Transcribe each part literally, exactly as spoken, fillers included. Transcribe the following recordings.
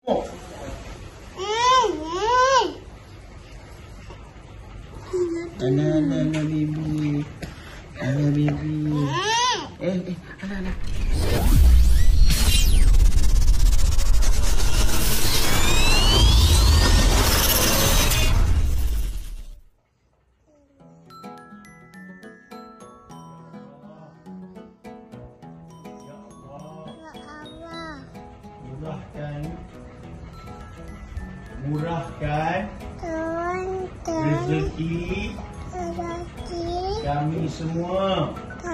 Oh. Ana, ana, ana, baby. Ana, baby. Eh, eh, ana, ana. Murahkan, murahkan rezeki kami semua.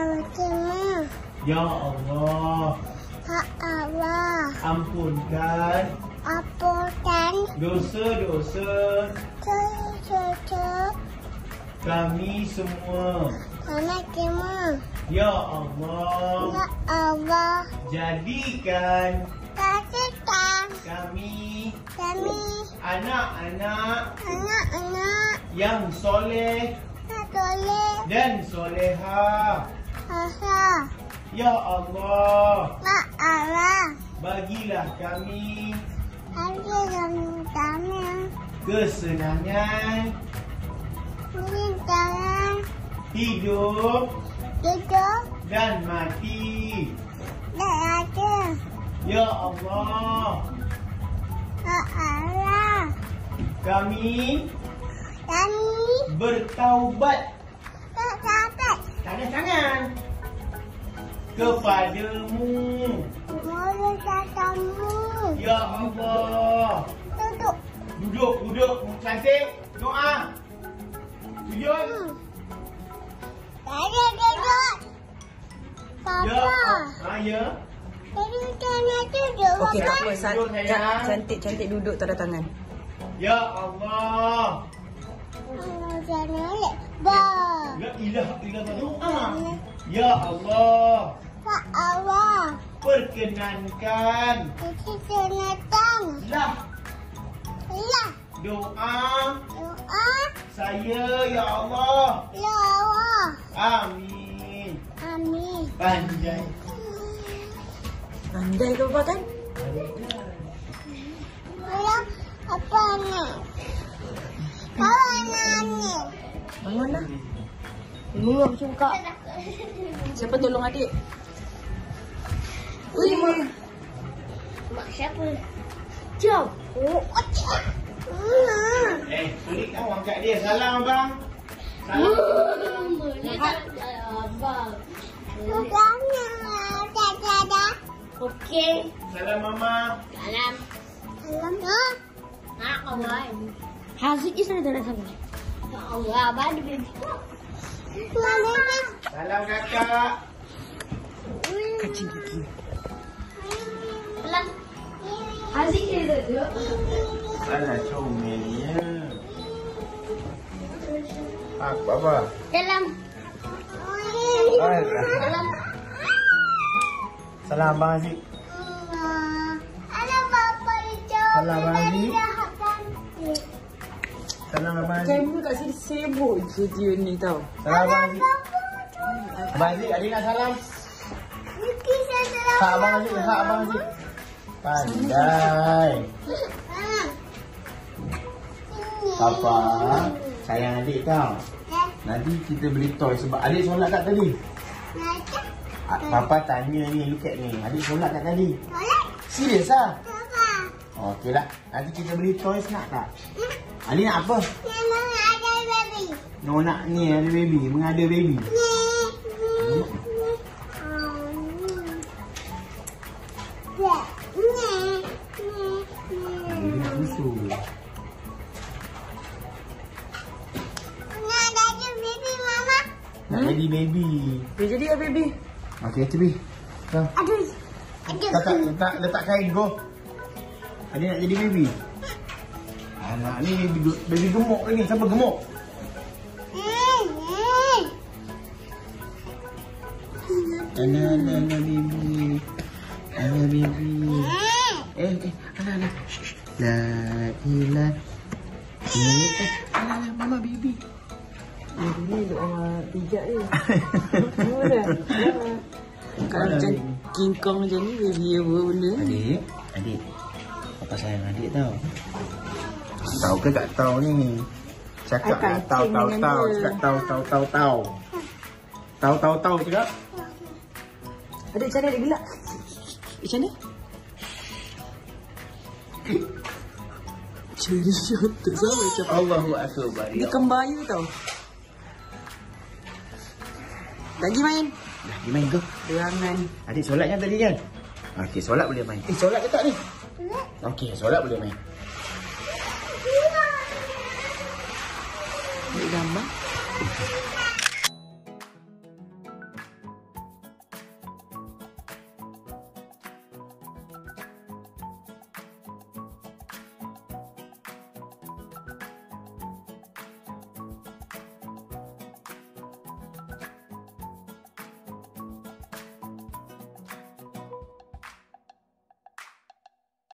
Ya Allah, ampunkan dosa-dosa kami semua. Ya Allah, jadikan kami anak-anak yang soleh dan soleha. Ya Allah, bagilah kami kesenangan hidup dan mati. Ya Allah, kami bertaubat tangan tangan kepadamu. Ya Allah, duduk duduk cantik, doa sujud. Ya, ah, ya. Okey, tak apa. Cantik, cantik duduk tanda tangan. Ya Allah. La ilaha illallah, doa. Ya Allah, perkenankan lah doa saya, ya Allah. Amin. Pandai. Pandai kau buat kan? Apa ni? Apa ni? Bangun lah. Ini aku suka. Siapa tolong adik? Ui, mak siapa? Jom. Oh, acak. Eh, sulit kau angkat dia. Salam abang. Salam. Abang. Bukannya ada. Okey. Salam mama. Salam. Salam. Ha? Ha, kawan. Haziq je sana dalam sana. Ya Allah, abang ada baby. Salam kakak. Kacing gigi. Salam. Haziq je tu. Alah comelnya. Apa apa? Salam. Salam. Salam abang Aziz. Salam bapa itu. Salam abang Aziz. Salam abang Aziz. Kamu kat sini sibuk je dia ni tau. Salam abang Aziz. Abang Aziz, adik nak salam. Hak abang Aziz, hak abang Aziz. Pandai. Papa sayang adik tau. Nanti kita beli toy sebab adik solat tak tadi. Papa tanya ni, look at ni. Adik solat tak tadi? Serius lah? Okey lah. Nanti kita beli toys nak tak? Adik nak apa? No, nak ni ada baby. Mengada baby. Dia nak susu. Nak jadi baby. Dia jadi ya baby. Okey, Cibi. Come. Aduh. Aduh. Letak, letak, letak kain, go. Adik nak jadi baby. Anak ni baby, baby gemuk lagi. Siapa gemuk? Ana, ana, ana, baby. Ana, baby. Eh, eh, ana, ana. La ilah. Eh, ana, ana, mama baby. Ini orang pijak dia. Mana? Kalau macam King Kong macam ni, baby apa benda? Adik, adik. Papa sayang adik tau. Tahu ke tak tahu ni? Cakap lah tahu tahu tahu. Cakap tahu tahu tahu tahu. Tahu tahu tahu cakap. Adik macam mana adik gelak? Macam mana? Macam tak sama macam Allahu Akbar. dia kembaya tau. Dah pergi main? Dah pergi main ke? Jangan. Adik solat kan tadi kan? Okey, solat boleh main. Eh, solat ke tak ni? Okey, solat boleh main. Ambil gambar.